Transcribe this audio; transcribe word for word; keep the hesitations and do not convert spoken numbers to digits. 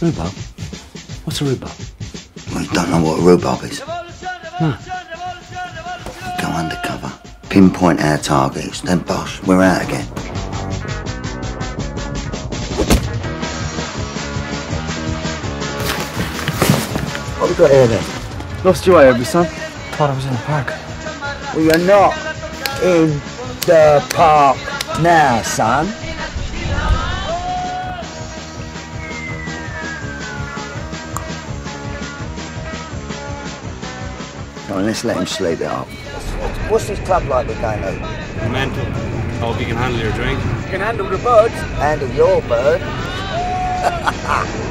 Rhubarb? What's a rhubarb? Well, you don't know what a rhubarb is? No. Go undercover, pinpoint our targets, then bosh, we're out again. What have we got here then? Lost your way, have you, son? Thought I was in the park. Well, you're not in the park now, son. Come on, let's let him sleep it up. What's this club like we're going to? Mental. Hope you can handle your drink. You can handle the birds. Handle your bird.